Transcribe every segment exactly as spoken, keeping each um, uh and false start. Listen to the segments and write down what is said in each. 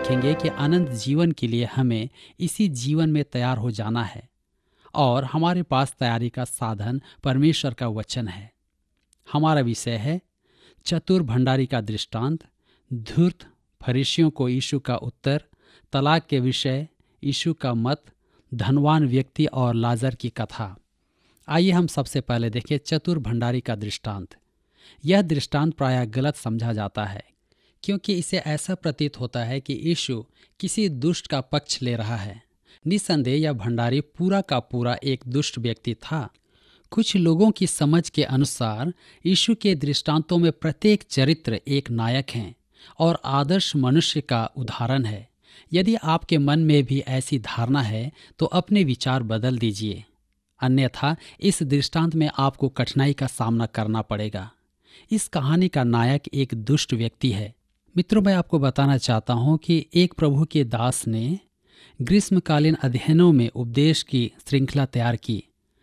देखेंगे कि अनंत जीवन के लिए हमें इसी जीवन में तैयार हो जाना है और हमारे पास तैयारी का साधन परमेश्वर का वचन है। हमारा विषय है चतुर भंडारी का दृष्टांत, धूर्त फरीसियों को यीशु का उत्तर, तलाक के विषय, यीशु का मत, धनवान व्यक्ति और लाजर की कथा। आइए हम सबसे पहले देखें चतुर भंडारी का दृष्टांत। यह दृष्टांत प्रायः गलत समझा जाता है क्योंकि इसे ऐसा प्रतीत होता है कि यीशु किसी दुष्ट का पक्ष ले रहा है। निस्संदेह यह भंडारी पूरा का पूरा एक दुष्ट व्यक्ति था। कुछ लोगों की समझ के अनुसार यीशु के दृष्टांतों में प्रत्येक चरित्र एक नायक है और आदर्श मनुष्य का उदाहरण है। यदि आपके मन में भी ऐसी धारणा है तो अपने विचार बदल दीजिए, अन्यथा इस दृष्टांत में आपको कठिनाई का सामना करना पड़ेगा। इस कहानी का नायक एक दुष्ट व्यक्ति है। मित्रों, मैं आपको बताना चाहता हूं कि एक प्रभु के दास ने ग्रीष्मकालीन अध्ययनों में उपदेश की श्रृंखला तैयार की।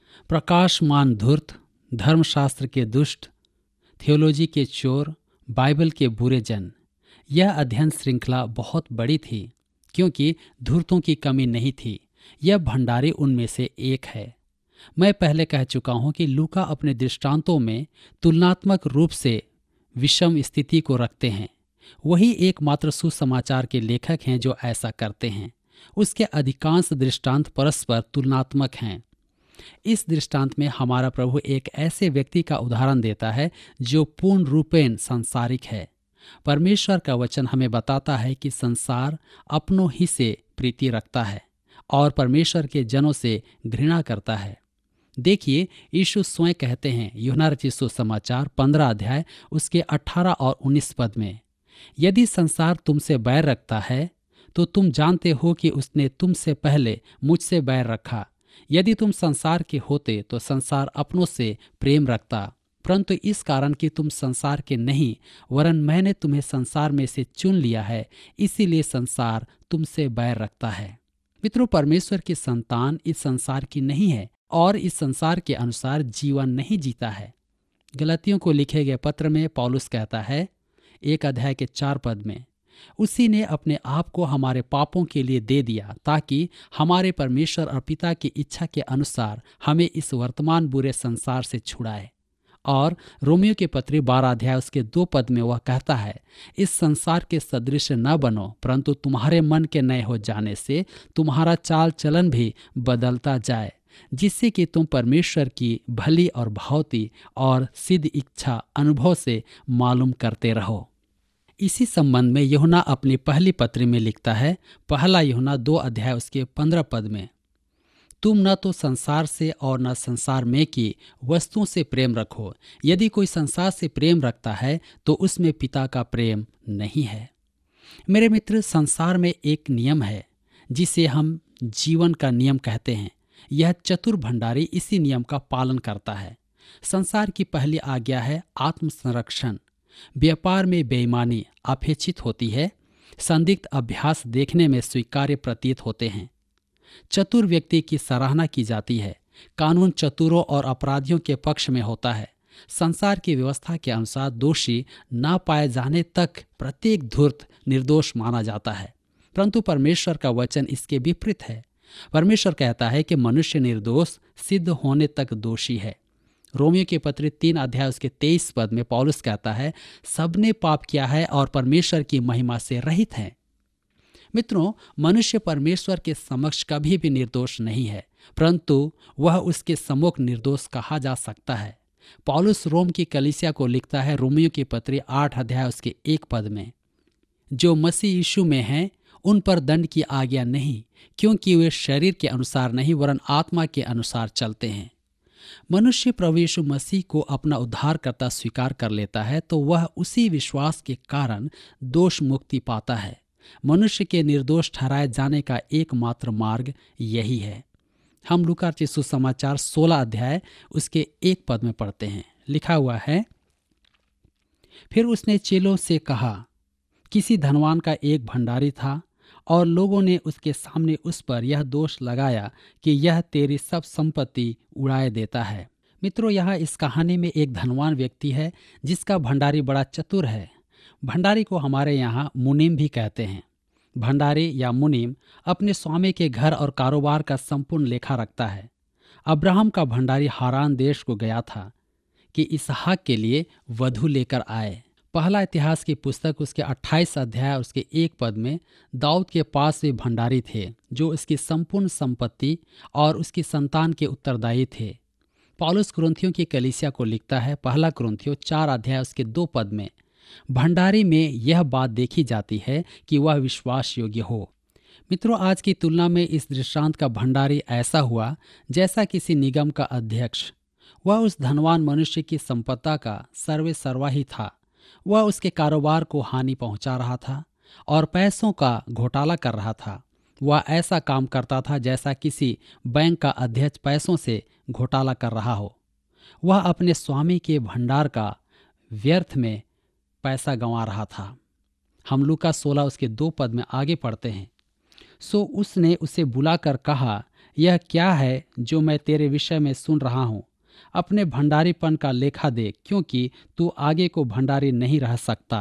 प्रकाशमान धूर्त, धर्मशास्त्र के दुष्ट, थियोलॉजी के चोर, बाइबल के बुरे जन। यह अध्ययन श्रृंखला बहुत बड़ी थी क्योंकि धूर्तों की कमी नहीं थी। यह भंडारी उनमें से एक है। मैं पहले कह चुका हूं कि लूका अपने दृष्टांतों में तुलनात्मक रूप से विषम स्थिति को रखते हैं। वही एकमात्र सुसमाचार के लेखक हैं जो ऐसा करते हैं। उसके अधिकांश दृष्टांत परस्पर तुलनात्मक हैं। इस दृष्टांत में हमारा प्रभु एक ऐसे व्यक्ति का उदाहरण देता है जो पूर्ण रूपेण सांसारिक है। परमेश्वर का वचन हमें बताता है कि संसार अपनों ही से प्रीति रखता है और परमेश्वर के जनों से घृणा करता है। देखिए, यीशु स्वयं कहते हैं यूहन्ना रचित सुसमाचार पंद्रह अध्याय उसके अठारह और उन्नीस पद में, यदि संसार तुमसे बैर रखता है तो तुम जानते हो कि उसने तुमसे पहले मुझसे बैर रखा। यदि तुम संसार के होते तो संसार अपनों से प्रेम रखता, परंतु इस कारण कि तुम संसार के नहीं वरन मैंने तुम्हें संसार में से चुन लिया है, इसीलिए संसार तुमसे बैर रखता है। मित्रों, परमेश्वर की संतान इस संसार की नहीं है और इस संसार के अनुसार जीवन नहीं जीता है। गलतियों को लिखे गए पत्र में पौलुस कहता है एक अध्याय के चार पद में, उसी ने अपने आप को हमारे पापों के लिए दे दिया ताकि हमारे परमेश्वर और पिता की इच्छा के अनुसार हमें इस वर्तमान बुरे संसार से छुड़ाए। और रोमियो के पत्री बारह अध्याय उसके दो पद में वह कहता है, इस संसार के सदृश न बनो, परंतु तुम्हारे मन के नए हो जाने से तुम्हारा चाल चलन भी बदलता जाए, जिससे कि तुम परमेश्वर की भली और भावती और सिद्ध इच्छा अनुभव से मालूम करते रहो। इसी संबंध में यूहन्ना अपनी पहली पत्री में लिखता है, पहला यूहन्ना दो अध्याय उसके पंद्रह पद में, तुम न तो संसार से और न संसार में की वस्तुओं से प्रेम रखो। यदि कोई संसार से प्रेम रखता है तो उसमें पिता का प्रेम नहीं है। मेरे मित्र, संसार में एक नियम है जिसे हम जीवन का नियम कहते हैं। यह चतुर भंडारी इसी नियम का पालन करता है। संसार की पहली आज्ञा है आत्म संरक्षण। व्यापार में बेईमानी अपेक्षित होती है। संदिग्ध अभ्यास देखने में स्वीकार्य प्रतीत होते हैं। चतुर व्यक्ति की सराहना की जाती है। कानून चतुरों और अपराधियों के पक्ष में होता है। संसार की व्यवस्था के अनुसार दोषी न पाए जाने तक प्रत्येक धूर्त निर्दोष माना जाता है, परंतु परमेश्वर का वचन इसके विपरीत है। परमेश्वर कहता है कि मनुष्य निर्दोष सिद्ध होने तक दोषी है। रोमियो के पत्र तीन अध्याय उसके तेईस पद में पौलुस कहता है, सबने पाप किया है और परमेश्वर की महिमा से रहित है। मित्रों, मनुष्य परमेश्वर के समक्ष कभी भी निर्दोष नहीं है, परंतु वह उसके सम्मुख निर्दोष कहा जा सकता है। पौलुस रोम की कलीसिया को लिखता है रोमियो के पत्र आठ अध्याय उसके एक पद में, जो मसीह यीशु में हैं उन पर दंड की आज्ञा नहीं, क्योंकि वे शरीर के अनुसार नहीं वरन आत्मा के अनुसार चलते हैं। मनुष्य प्रभु यीशु मसीह को अपना उद्धारकर्ता स्वीकार कर लेता है तो वह उसी विश्वास के कारण दोष मुक्ति पाता है। मनुष्य के निर्दोष ठहराए जाने का एकमात्र मार्ग यही है। हम लूका रचित सुसमाचार सोलह अध्याय उसके एक पद में पढ़ते हैं, लिखा हुआ है, फिर उसने चेलों से कहा, किसी धनवान का एक भंडारी था और लोगों ने उसके सामने उस पर यह दोष लगाया कि यह तेरी सब संपत्ति उड़ाए देता है। मित्रों, यहाँ इस कहानी में एक धनवान व्यक्ति है जिसका भंडारी बड़ा चतुर है। भंडारी को हमारे यहाँ मुनीम भी कहते हैं। भंडारी या मुनीम अपने स्वामी के घर और कारोबार का संपूर्ण लेखा रखता है। अब्राहम का भंडारी हारान देश को गया था कि इसहाक के लिए वधु लेकर आए। पहला इतिहास की पुस्तक उसके अट्ठाईस अध्याय और उसके एक पद में दाऊद के पास भी भंडारी थे जो उसकी संपूर्ण संपत्ति और उसकी संतान के उत्तरदायी थे। पौलुस कुरिन्थियों की कलीसिया को लिखता है, पहला कुरिन्थियों चार अध्याय उसके दो पद में, भंडारी में यह बात देखी जाती है कि वह विश्वास योग्य हो। मित्रों, आज की तुलना में इस दृष्टांत का भंडारी ऐसा हुआ जैसा किसी निगम का अध्यक्ष। वह उस धनवान मनुष्य की संपत्ति का सर्वे सर्वा ही था। वह उसके कारोबार को हानि पहुंचा रहा था और पैसों का घोटाला कर रहा था। वह ऐसा काम करता था जैसा किसी बैंक का अध्यक्ष पैसों से घोटाला कर रहा हो। वह अपने स्वामी के भंडार का व्यर्थ में पैसा गंवा रहा था। हम लूका सोलह उसके दो पद में आगे पढ़ते हैं, सो उसने उसे बुलाकर कहा, यह क्या है जो मैं तेरे विषय में सुन रहा हूँ? अपने भंडारीपन का लेखा दे, क्योंकि तू आगे को भंडारी नहीं रह सकता।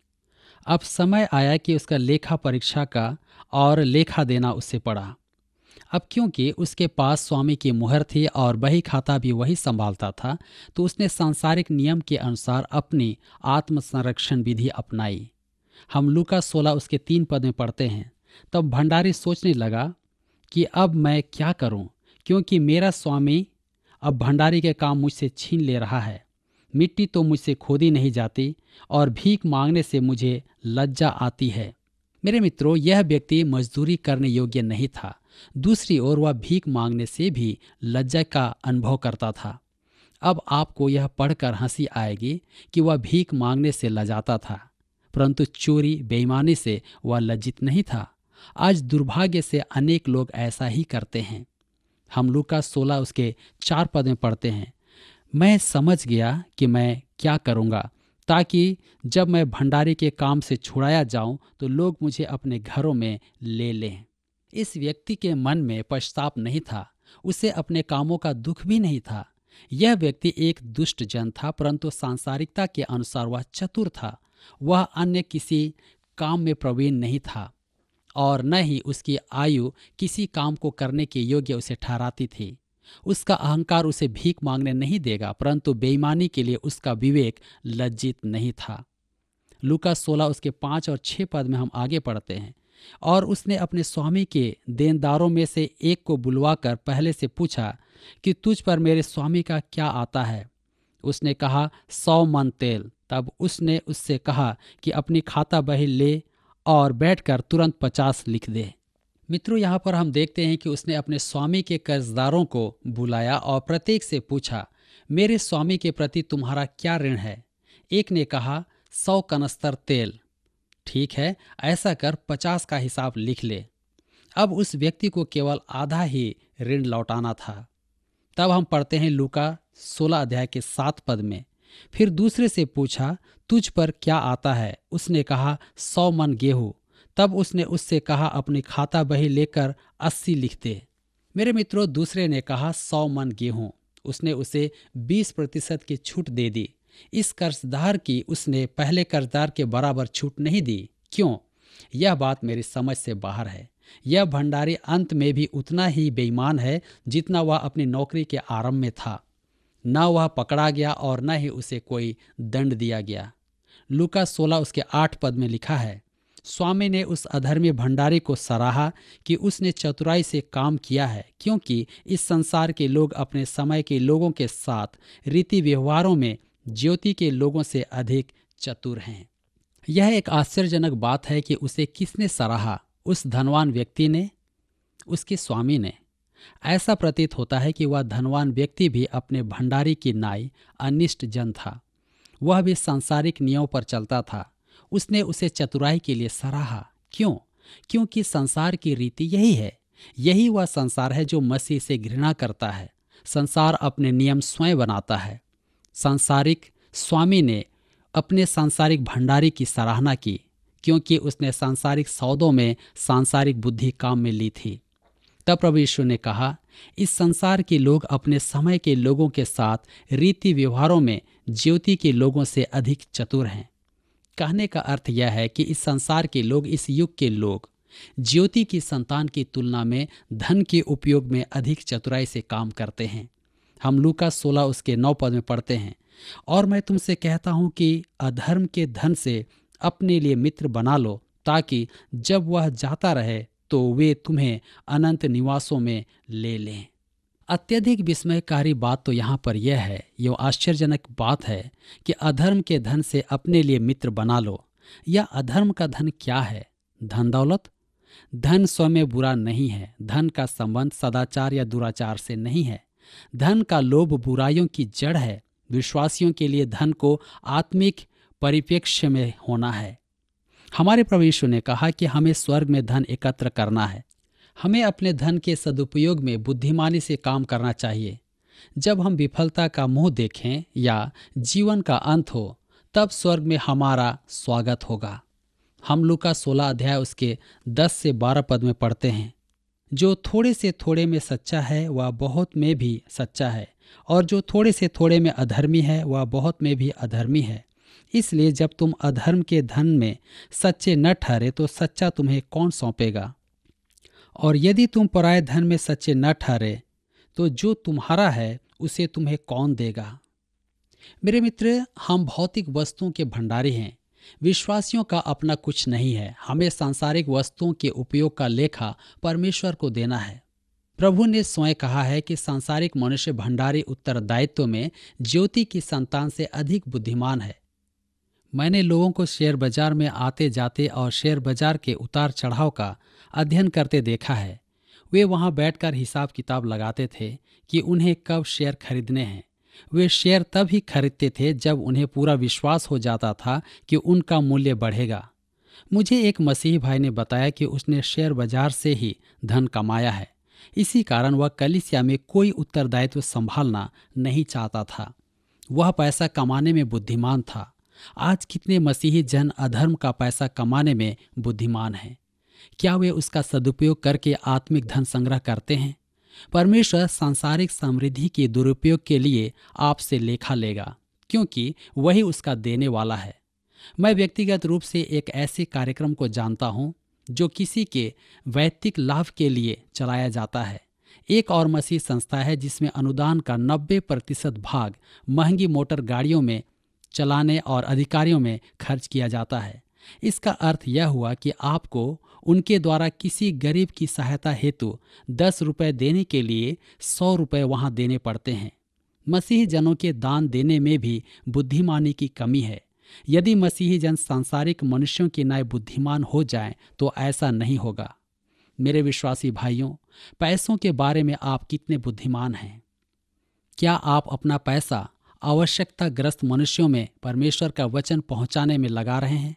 अब समय आया कि उसका लेखा परीक्षा का और लेखा देना उससे पड़ा। अब क्योंकि उसके पास स्वामी की मुहर थी और बही खाता भी वही संभालता था, तो उसने सांसारिक नियम के अनुसार अपनी आत्म संरक्षण विधि अपनाई। हम लूका सोलह उसके तीन पद में पढ़ते हैं, तब भंडारी सोचने लगा कि अब मैं क्या करूं, क्योंकि मेरा स्वामी अब भंडारी के काम मुझसे छीन ले रहा है। मिट्टी तो मुझसे खोदी नहीं जाती और भीख मांगने से मुझे लज्जा आती है। मेरे मित्रों, यह व्यक्ति मजदूरी करने योग्य नहीं था। दूसरी ओर वह भीख मांगने से भी लज्जा का अनुभव करता था। अब आपको यह पढ़कर हंसी आएगी कि वह भीख मांगने से लजाता था, परंतु चोरी बेईमानी से वह लज्जित नहीं था। आज दुर्भाग्य से अनेक लोग ऐसा ही करते हैं। हम लूका सोलह उसके चार पद में पढ़ते हैं, मैं समझ गया कि मैं क्या करूँगा, ताकि जब मैं भंडारी के काम से छुड़ाया जाऊं तो लोग मुझे अपने घरों में ले लें। इस व्यक्ति के मन में पश्चाताप नहीं था, उसे अपने कामों का दुख भी नहीं था। यह व्यक्ति एक दुष्ट जन था, परंतु सांसारिकता के अनुसार वह चतुर था। वह अन्य किसी काम में प्रवीण नहीं था और न ही उसकी आयु किसी काम को करने के योग्य उसे ठहराती थी। उसका अहंकार उसे भीख मांगने नहीं देगा, परंतु बेईमानी के लिए उसका विवेक लज्जित नहीं था। लूका सोलह उसके पाँच और छः पद में हम आगे पढ़ते हैं, और उसने अपने स्वामी के देनदारों में से एक को बुलवाकर पहले से पूछा कि तुझ पर मेरे स्वामी का क्या आता है? उसने कहा, सौ मन तेल। तब उसने उससे कहा कि अपनी खाता बही ले और बैठकर तुरंत पचास लिख दे। मित्रों, यहाँ पर हम देखते हैं कि उसने अपने स्वामी के कर्जदारों को बुलाया और प्रत्येक से पूछा, मेरे स्वामी के प्रति तुम्हारा क्या ऋण है? एक ने कहा, सौ कनस्तर तेल। ठीक है, ऐसा कर पचास का हिसाब लिख ले। अब उस व्यक्ति को केवल आधा ही ऋण लौटाना था। तब हम पढ़ते हैं लूका सोलह अध्याय के सात पद में, फिर दूसरे से पूछा, तुझ पर क्या आता है? उसने कहा, सौ मन गेहूं। तब उसने उससे कहा, अपनी खाता बही लेकर अस्सी लिख दे। मेरे मित्रों, दूसरे ने कहा, सौ मन गेहूं। उसने उसे बीस प्रतिशत की छूट दे दी। इस कर्जदार की उसने पहले कर्जदार के बराबर छूट नहीं दी। क्यों? यह बात मेरी समझ से बाहर है। यह भंडारी अंत में भी उतना ही बेईमान है जितना वह अपनी नौकरी के आरंभ में था। न वह पकड़ा गया और न ही उसे कोई दंड दिया गया। लूका सोलह उसके आठ पद में लिखा है, स्वामी ने उस अधर्मी भंडारी को सराहा कि उसने चतुराई से काम किया है, क्योंकि इस संसार के लोग अपने समय के लोगों के साथ रीति व्यवहारों में ज्योति के लोगों से अधिक चतुर हैं। यह एक आश्चर्यजनक बात है कि उसे किसने सराहा? उस धनवान व्यक्ति ने, उसके स्वामी ने। ऐसा प्रतीत होता है कि वह धनवान व्यक्ति भी अपने भंडारी की नाई अनिष्ट जन था। वह भी सांसारिक नियमों पर चलता था। उसने उसे चतुराई के लिए सराहा। क्यों? क्योंकि संसार की रीति यही है। यही वह संसार है जो मसीह से घृणा करता है। संसार अपने नियम स्वयं बनाता है। सांसारिक स्वामी ने अपने सांसारिक भंडारी की सराहना की, क्योंकि उसने सांसारिक सौदों में सांसारिक बुद्धि काम में ली थी। तब प्रभु यीशु ने कहा, इस संसार के लोग अपने समय के लोगों के साथ रीति व्यवहारों में ज्योति के लोगों से अधिक चतुर हैं। कहने का अर्थ यह है कि इस संसार के लोग, इस युग के लोग ज्योति की संतान की तुलना में धन के उपयोग में अधिक चतुराई से काम करते हैं। हम लूका सोलह उसके नौ पद में पढ़ते हैं, और मैं तुमसे कहता हूं कि अधर्म के धन से अपने लिए मित्र बना लो, ताकि जब वह जाता रहे तो वे तुम्हें अनंत निवासों में ले लें। अत्यधिक विस्मयकारी बात तो यहाँ पर यह है, यह आश्चर्यजनक बात है कि अधर्म के धन से अपने लिए मित्र बना लो। यह अधर्म का धन क्या है? धन दौलत। धन स्वयं में बुरा नहीं है। धन का संबंध सदाचार या दुराचार से नहीं है। धन का लोभ बुराइयों की जड़ है। विश्वासियों के लिए धन को आत्मिक परिप्रेक्ष्य में होना है। हमारे प्रभु यीशु ने कहा कि हमें स्वर्ग में धन एकत्र करना है। हमें अपने धन के सदुपयोग में बुद्धिमानी से काम करना चाहिए। जब हम विफलता का मुंह देखें या जीवन का अंत हो, तब स्वर्ग में हमारा स्वागत होगा। हम लूका सोलह अध्याय उसके दस से बारह पद में पढ़ते हैं, जो थोड़े से थोड़े में सच्चा है वह बहुत में भी सच्चा है, और जो थोड़े से थोड़े में अधर्मी है वह बहुत में भी अधर्मी है। इसलिए जब तुम अधर्म के धन में सच्चे न ठहरे तो सच्चा तुम्हें कौन सौंपेगा? और यदि तुम पराये धन में सच्चे न ठहरे तो जो तुम्हारा है उसे तुम्हें कौन देगा? मेरे मित्र, हम भौतिक वस्तुओं के भंडारी हैं। विश्वासियों का अपना कुछ नहीं है। हमें सांसारिक वस्तुओं के उपयोग का लेखा परमेश्वर को देना है। प्रभु ने स्वयं कहा है कि सांसारिक मनुष्य भंडारी उत्तरदायित्व में ज्योति की संतान से अधिक बुद्धिमान है। मैंने लोगों को शेयर बाजार में आते जाते और शेयर बाजार के उतार चढ़ाव का अध्ययन करते देखा है। वे वहां बैठकर हिसाब किताब लगाते थे कि उन्हें कब शेयर खरीदने हैं। वे शेयर तब ही खरीदते थे जब उन्हें पूरा विश्वास हो जाता था कि उनका मूल्य बढ़ेगा। मुझे एक मसीही भाई ने बताया कि उसने शेयर बाजार से ही धन कमाया है। इसी कारण वह कलीसिया में कोई उत्तरदायित्व संभालना नहीं चाहता था। वह पैसा कमाने में बुद्धिमान था। आज कितने मसीही जन अधर्म का पैसा कमाने में बुद्धिमान हैं? क्या वे उसका सदुपयोग करके आत्मिक धन संग्रह करते हैं? परमेश्वर सांसारिक समृद्धि के दुरुपयोग के लिए आपसे लेखा लेगा, क्योंकि वही उसका देने वाला है। मैं व्यक्तिगत रूप से एक ऐसे कार्यक्रम को जानता हूं जो किसी के वैयक्तिक लाभ के लिए चलाया जाता है। एक और मसीह संस्था है जिसमें अनुदान का नब्बे प्रतिशत भाग महंगी मोटर गाड़ियों में चलाने और अधिकारियों में खर्च किया जाता है। इसका अर्थ यह हुआ कि आपको उनके द्वारा किसी गरीब की सहायता हेतु दस रुपए देने के लिए सौ रुपए वहां देने पड़ते हैं। मसीही जनों के दान देने में भी बुद्धिमानी की कमी है। यदि मसीही जन सांसारिक मनुष्यों की न्याय बुद्धिमान हो जाएं तो ऐसा नहीं होगा। मेरे विश्वासी भाइयों, पैसों के बारे में आप कितने बुद्धिमान हैं? क्या आप अपना पैसा आवश्यकताग्रस्त मनुष्यों में परमेश्वर का वचन पहुंचाने में लगा रहे हैं?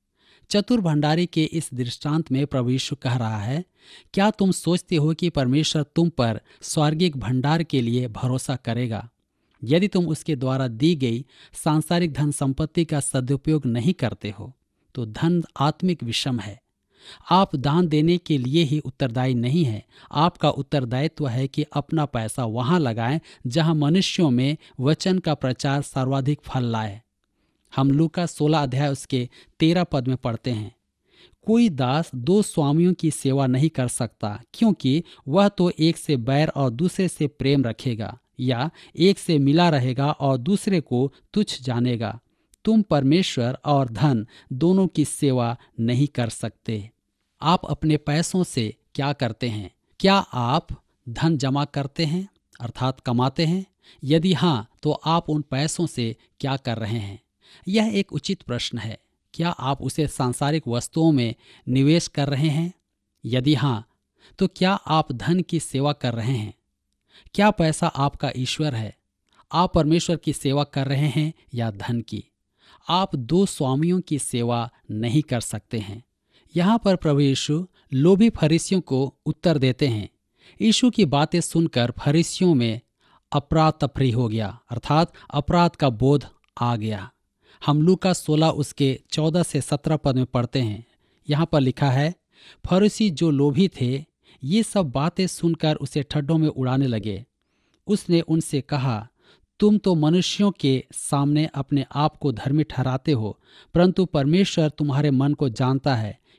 चतुर भंडारी के इस दृष्टांत में प्रभु यीशु कह रहा है, क्या तुम सोचते हो कि परमेश्वर तुम पर स्वर्गिक भंडार के लिए भरोसा करेगा? यदि तुम उसके द्वारा दी गई सांसारिक धन संपत्ति का सदुपयोग नहीं करते हो तो धन आत्मिक विषम है। आप दान देने के लिए ही उत्तरदायी नहीं है। आपका उत्तरदायित्व है कि अपना पैसा वहां लगाएं जहां मनुष्यों में वचन का प्रचार सर्वाधिक फल लाए। हम लूका सोलह अध्याय उसके तेरह पद में पढ़ते हैं, कोई दास दो स्वामियों की सेवा नहीं कर सकता, क्योंकि वह तो एक से बैर और दूसरे से प्रेम रखेगा, या एक से मिला रहेगा और दूसरे को तुच्छ जानेगा। तुम परमेश्वर और धन दोनों की सेवा नहीं कर सकते। आप अपने पैसों से क्या करते हैं? क्या आप धन जमा करते हैं अर्थात कमाते हैं? यदि हाँ, तो आप उन पैसों से क्या कर रहे हैं? यह एक उचित प्रश्न है। क्या आप उसे सांसारिक वस्तुओं में निवेश कर रहे हैं? यदि हाँ, तो क्या आप धन की सेवा कर रहे हैं? क्या पैसा आपका ईश्वर है? आप परमेश्वर की सेवा कर रहे हैं या धन की? आप दो स्वामियों की सेवा नहीं कर सकते हैं। यहाँ पर प्रभु यीशु लोभी फरीसियों को उत्तर देते हैं। यीशु की बातें सुनकर फरीसियों में अपराध तफरी हो गया, अर्थात अपराध का बोध आ गया। हम लूका सोलह उसके चौदह से सत्रह पद में पढ़ते हैं। यहाँ पर लिखा है, फरीसी जो लोभी थे ये सब बातें सुनकर उसे ठड्डों में उड़ाने लगे। उसने उनसे कहा, तुम तो मनुष्यों के सामने अपने आप को धर्मी ठहराते हो, परंतु परमेश्वर तुम्हारे मन को जानता है,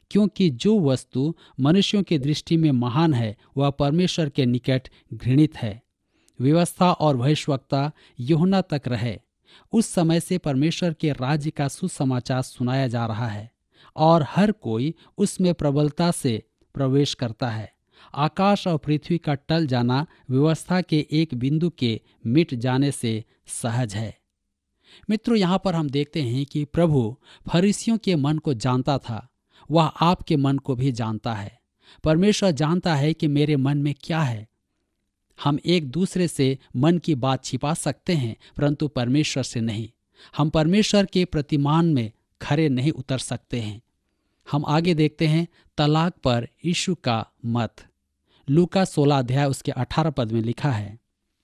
क्योंकि जो वस्तु मनुष्यों की दृष्टि में महान है वह परमेश्वर के निकट घृणित है। व्यवस्था और भविष्यवक्ता यूहन्ना तक रहे। उस समय से परमेश्वर के राज्य का सुसमाचार सुनाया जा रहा है और हर कोई उसमें प्रबलता से प्रवेश करता है। आकाश और पृथ्वी का टल जाना व्यवस्था के एक बिंदु के मिट जाने से सहज है। मित्रों, यहाँ पर हम देखते हैं कि प्रभु फरीसियों के मन को जानता था, वह आपके मन को भी जानता है। परमेश्वर जानता है कि मेरे मन में क्या है। हम एक दूसरे से मन की बात छिपा सकते हैं, परंतु परमेश्वर से नहीं। हम परमेश्वर के प्रतिमान में खरे नहीं उतर सकते हैं। हम आगे देखते हैं तलाक पर यीशु का मत। लूका सोलह अध्याय उसके अठारह पद में लिखा है,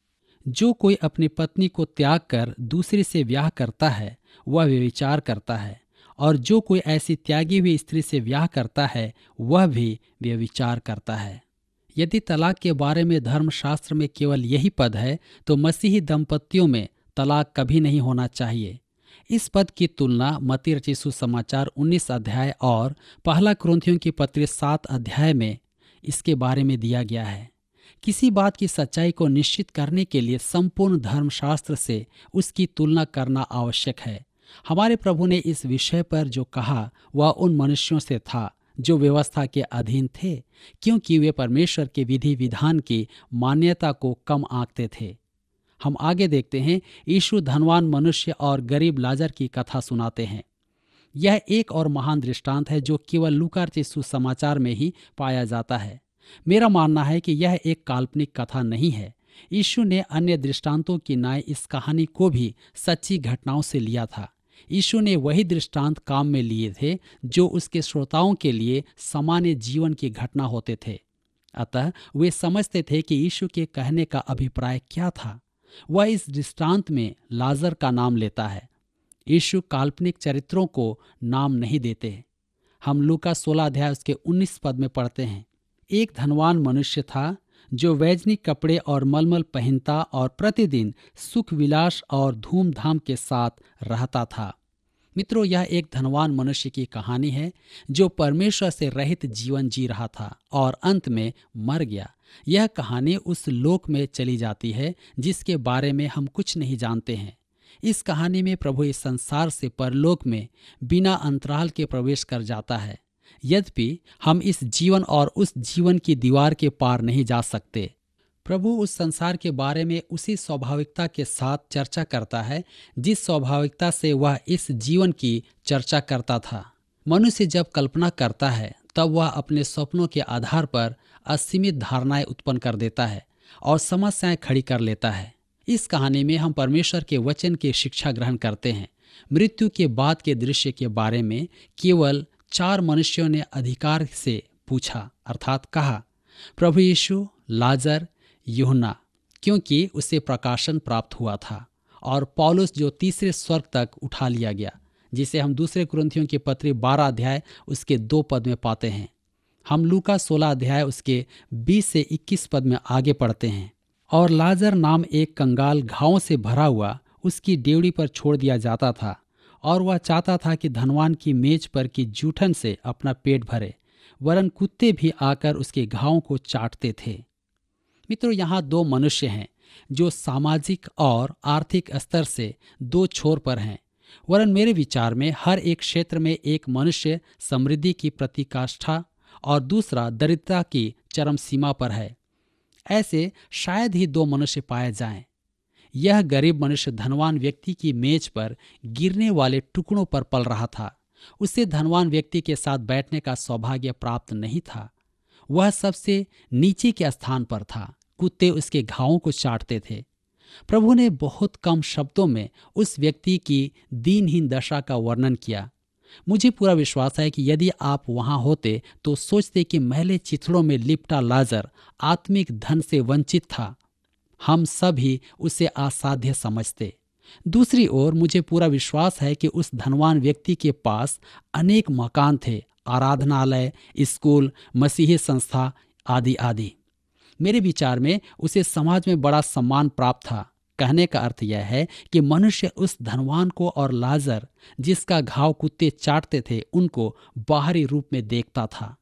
जो कोई अपनी पत्नी को त्याग कर दूसरी से ब्याह करता है वह व्यभिचार करता है, और जो कोई ऐसी त्यागी हुई स्त्री से ब्याह करता है वह भी व्यभिचार करता है। यदि तलाक के बारे में धर्मशास्त्र में केवल यही पद है तो मसीही दंपतियों में तलाक कभी नहीं होना चाहिए। इस पद की तुलना मत्ती रचित सुसमाचार उन्नीस अध्याय और पहला कुरिन्थियों की पत्री सात अध्याय में इसके बारे में दिया गया है। किसी बात की सच्चाई को निश्चित करने के लिए संपूर्ण धर्मशास्त्र से उसकी तुलना करना आवश्यक है। हमारे प्रभु ने इस विषय पर जो कहा वह उन मनुष्यों से था जो व्यवस्था के अधीन थे, क्योंकि वे परमेश्वर के विधि विधान की मान्यता को कम आंकते थे। हम आगे देखते हैं, यीशु धनवान मनुष्य और गरीब लाजर की कथा सुनाते हैं। यह एक और महान दृष्टांत है जो केवल लूका रचित सुसमाचार में ही पाया जाता है। मेरा मानना है कि यह एक काल्पनिक कथा नहीं है। यीशु ने अन्य दृष्टांतों की नाय इस कहानी को भी सच्ची घटनाओं से लिया था। यीशु ने वही दृष्टांत काम में लिए थे जो उसके श्रोताओं के लिए सामान्य जीवन की घटना होते थे। अतः वे समझते थे कि यीशु के कहने का अभिप्राय क्या था। वह इस दृष्टांत में लाजर का नाम लेता है। यीशु काल्पनिक चरित्रों को नाम नहीं देते। हम लूका सोलह अध्याय उसके उन्नीस पद में पढ़ते हैं, एक धनवान मनुष्य था जो वैजनिक कपड़े और मलमल पहनता और प्रतिदिन सुख विलास और धूमधाम के साथ रहता था। मित्रों, यह एक धनवान मनुष्य की कहानी है जो परमेश्वर से रहित जीवन जी रहा था और अंत में मर गया। यह कहानी उस लोक में चली जाती है जिसके बारे में हम कुछ नहीं जानते हैं। इस कहानी में प्रभु इस संसार से परलोक में बिना अंतराल के प्रवेश कर जाता है। यद्यपि हम इस जीवन और उस जीवन की दीवार के पार नहीं जा सकते। प्रभु उस संसार के बारे में उसी स्वाभाविकता के साथ चर्चा करता है जिस स्वाभाविकता से वह इस जीवन की चर्चा करता था। मनुष्य जब कल्पना करता है तब वह अपने सपनों के आधार पर असीमित धारणाएं उत्पन्न कर देता है और समस्याएं खड़ी कर लेता है। इस कहानी में हम परमेश्वर के वचन की शिक्षा ग्रहण करते हैं। मृत्यु के बाद के दृश्य के बारे में केवल चार मनुष्यों ने अधिकार से पूछा, अर्थात कहा, प्रभु यीशु, लाजर, यूहन्ना, क्योंकि उसे प्रकाशन प्राप्त हुआ था, और पौलुस जो तीसरे स्वर्ग तक उठा लिया गया, जिसे हम दूसरे कुरिन्थियों की पत्री बारह अध्याय उसके दो पद में पाते हैं। हम लूका सोलह अध्याय उसके बीस से इक्कीस पद में आगे पढ़ते हैं, और लाजर नाम एक कंगाल घावों से भरा हुआ उसकी डेवड़ी पर छोड़ दिया जाता था, और वह चाहता था कि धनवान की मेज पर की जूठन से अपना पेट भरे, वरन कुत्ते भी आकर उसके घावों को चाटते थे। मित्रों, यहाँ दो मनुष्य हैं जो सामाजिक और आर्थिक स्तर से दो छोर पर हैं, वरन मेरे विचार में हर एक क्षेत्र में एक मनुष्य समृद्धि की प्रतिकाष्ठा और दूसरा दरिद्रता की चरम सीमा पर है। ऐसे शायद ही दो मनुष्य पाए जाएं। यह गरीब मनुष्य धनवान व्यक्ति की मेज पर गिरने वाले टुकड़ों पर पल रहा था। उसे धनवान व्यक्ति के साथ बैठने का सौभाग्य प्राप्त नहीं था। वह सबसे नीचे के स्थान पर था। कुत्ते उसके घावों को चाटते थे। प्रभु ने बहुत कम शब्दों में उस व्यक्ति की दीनहीन दशा का वर्णन किया। मुझे पूरा विश्वास है कि यदि आप वहां होते तो सोचते कि मैले चिथड़ों में लिपटा लाजर आत्मिक धन से वंचित था। हम सभी उसे असाध्य समझते। दूसरी ओर मुझे पूरा विश्वास है कि उस धनवान व्यक्ति के पास अनेक मकान थे, आराधनालय, स्कूल, मसीही संस्था आदि आदि। मेरे विचार में उसे समाज में बड़ा सम्मान प्राप्त था। कहने का अर्थ यह है कि मनुष्य उस धनवान को और लाजर जिसका घाव कुत्ते चाटते थे उनको बाहरी रूप में देखता था।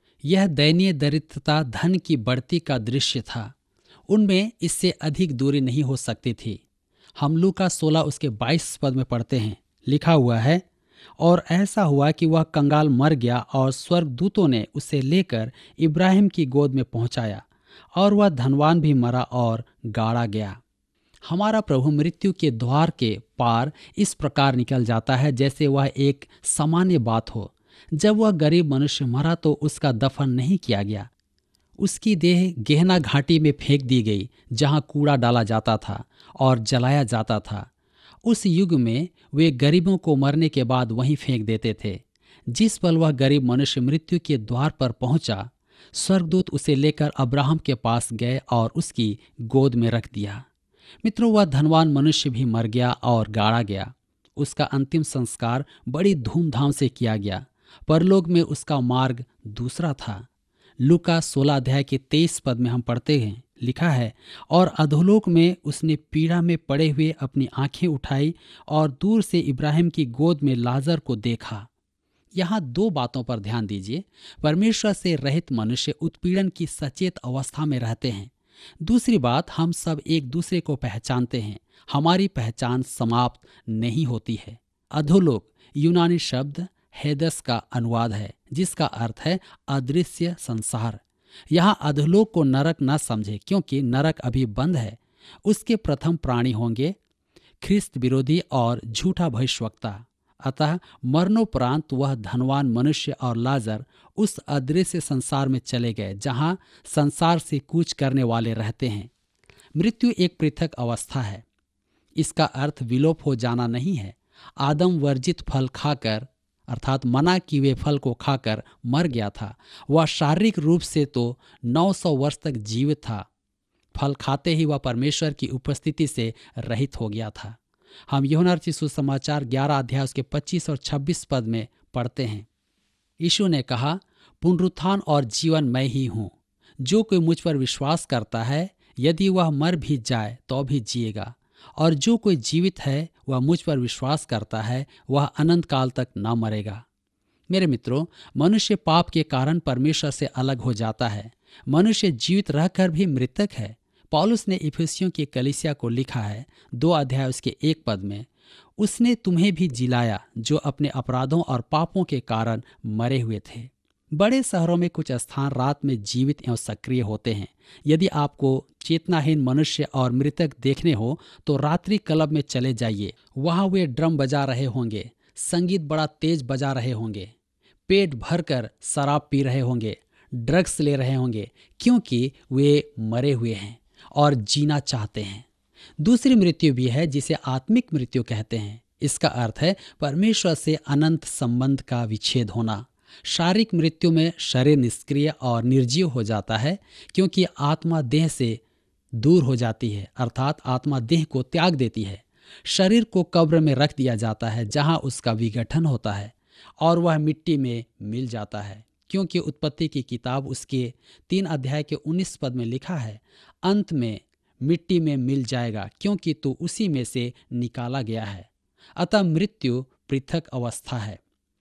यह दयनीय दरिद्रता धन की बढ़ती का दृश्य था। उनमें इससे अधिक दूरी नहीं हो सकती थी। हम लूका सोलह उसके बाईस पद में पढ़ते हैं, लिखा हुआ है, और ऐसा हुआ कि वह कंगाल मर गया और स्वर्गदूतों ने उसे लेकर इब्राहिम की गोद में पहुंचाया, और वह धनवान भी मरा और गाड़ा गया। हमारा प्रभु मृत्यु के द्वार के पार इस प्रकार निकल जाता है जैसे वह एक सामान्य बात हो। जब वह गरीब मनुष्य मरा तो उसका दफन नहीं किया गया। उसकी देह गहना घाटी में फेंक दी गई, जहां कूड़ा डाला जाता था और जलाया जाता था। उस युग में वे गरीबों को मरने के बाद वहीं फेंक देते थे। जिस पल वह गरीब मनुष्य मृत्यु के द्वार पर पहुंचा, स्वर्गदूत उसे लेकर अब्राहम के पास गए और उसकी गोद में रख दिया। मित्रों, वह धनवान मनुष्य भी मर गया और गाड़ा गया। उसका अंतिम संस्कार बड़ी धूमधाम से किया गया। परलोक में उसका मार्ग दूसरा था। लूका सोलह अध्याय के तेईस पद में हम पढ़ते हैं, लिखा है, और अधोलोक में उसने पीड़ा में पड़े हुए अपनी आंखें उठाई और दूर से इब्राहिम की गोद में लाजर को देखा। यहाँ दो बातों पर ध्यान दीजिए। परमेश्वर से रहित मनुष्य उत्पीड़न की सचेत अवस्था में रहते हैं। दूसरी बात, हम सब एक दूसरे को पहचानते हैं। हमारी पहचान समाप्त नहीं होती है। अधोलोक यूनानी शब्द हेदस का अनुवाद है, जिसका अर्थ है अदृश्य संसार। यहाँ अधोलोक को नरक न समझे, क्योंकि नरक अभी बंद है। उसके प्रथम प्राणी होंगे ख्रिस्त विरोधी और झूठा भविष्यवक्ता। अतः मरणोपरांत वह धनवान मनुष्य और लाजर उस अदृश्य संसार में चले गए, जहाँ संसार से कूच करने वाले रहते हैं। मृत्यु एक पृथक अवस्था है। इसका अर्थ विलोप हो जाना नहीं है। आदम वर्जित फल खाकर, अर्थात मना किए फल को खाकर मर गया था। वह शारीरिक रूप से तो नौ सौ वर्ष तक जीवित था। फल खाते ही वह परमेश्वर की उपस्थिति से रहित हो गया था। हम यूहन्ना रचित सुसमाचार ग्यारह अध्याय उसके पच्चीस और छब्बीस पद में पढ़ते हैं। यीशु ने कहा, पुनरुत्थान और जीवन मैं ही हूँ। जो कोई मुझ पर विश्वास करता है, यदि वह मर भी जाए तो भी जिएगा, और जो कोई जीवित है वह मुझ पर विश्वास करता है, वह अनंत काल तक न मरेगा। मेरे मित्रों, मनुष्य पाप के कारण परमेश्वर से अलग हो जाता है। मनुष्य जीवित रहकर भी मृतक है। पौलुस ने इफिसियों की कलीसिया को लिखा है, दो अध्याय उसके एक पद में, उसने तुम्हें भी जिलाया जो अपने अपराधों और पापों के कारण मरे हुए थे। बड़े शहरों में कुछ स्थान रात में जीवित एवं सक्रिय होते हैं। यदि आपको चेतनाहीन मनुष्य और मृतक देखने हो तो रात्रि क्लब में चले जाइए। वहां वे ड्रम बजा रहे होंगे, संगीत बड़ा तेज बजा रहे होंगे, पेट भरकर शराब पी रहे होंगे, ड्रग्स ले रहे होंगे, क्योंकि वे मरे हुए हैं और जीना चाहते हैं। दूसरी मृत्यु भी है, जिसे आत्मिक मृत्यु कहते हैं। इसका अर्थ है परमेश्वर से अनंत संबंध का विच्छेद होना। शारीरिक मृत्यु में शरीर निष्क्रिय और निर्जीव हो जाता है, क्योंकि आत्मा देह से दूर हो जाती है, अर्थात आत्मा देह को त्याग देती है। शरीर को कब्र में रख दिया जाता है, जहां उसका विघटन होता है और वह मिट्टी में मिल जाता है, क्योंकि उत्पत्ति की किताब उसके तीन अध्याय के उन्नीस पद में लिखा है, अंत में मिट्टी में मिल जाएगा, क्योंकि तू उसी में से निकाला गया है। अतः मृत्यु पृथक अवस्था है।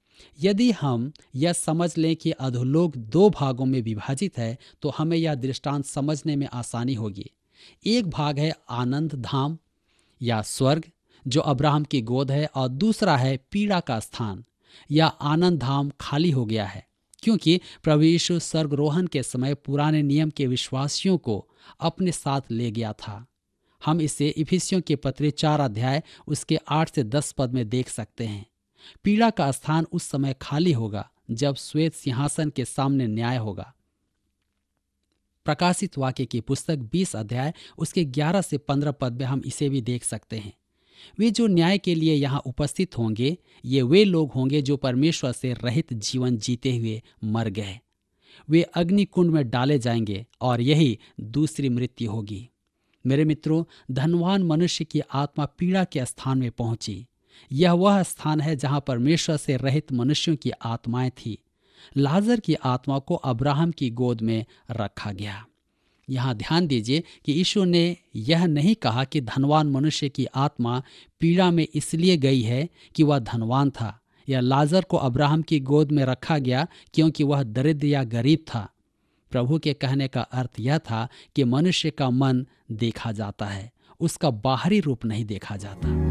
यदि हम यह समझ लें कि अधोलोक दो भागों में विभाजित है, तो हमें यह दृष्टांत समझने में आसानी होगी। एक भाग है आनंद धाम या स्वर्ग, जो अब्राहम की गोद है, और दूसरा है पीड़ा का स्थान या आनंद धाम खाली हो गया है, क्योंकि प्रभु यीशु स्वर्गरोहण के समय पुराने नियम के विश्वासियों को अपने साथ ले गया था। हम इसे इफिसियों के पत्री चार अध्याय उसके आठ से दस पद में देख सकते हैं। पीड़ा का स्थान उस समय खाली होगा जब श्वेत सिंहासन के सामने न्याय होगा। प्रकाशित वाक्य की पुस्तक बीस अध्याय उसके ग्यारह से पंद्रह पद में हम इसे भी देख सकते हैं। वे जो न्याय के लिए यहाँ उपस्थित होंगे, ये वे लोग होंगे जो परमेश्वर से रहित जीवन जीते हुए मर गए। वे अग्नि कुंड में डाले जाएंगे और यही दूसरी मृत्यु होगी। मेरे मित्रों, धनवान मनुष्य की आत्मा पीड़ा के स्थान में पहुंची। यह वह स्थान है जहां परमेश्वर से रहित मनुष्यों की आत्माएं थी। लाजर की आत्मा को अब्राहम की गोद में रखा गया। यहाँ ध्यान दीजिए कि यीशु ने यह नहीं कहा कि धनवान मनुष्य की आत्मा पीड़ा में इसलिए गई है कि वह धनवान था, या लाजर को अब्राहम की गोद में रखा गया क्योंकि वह दरिद्र या गरीब था। प्रभु के कहने का अर्थ यह था कि मनुष्य का मन देखा जाता है, उसका बाहरी रूप नहीं देखा जाता।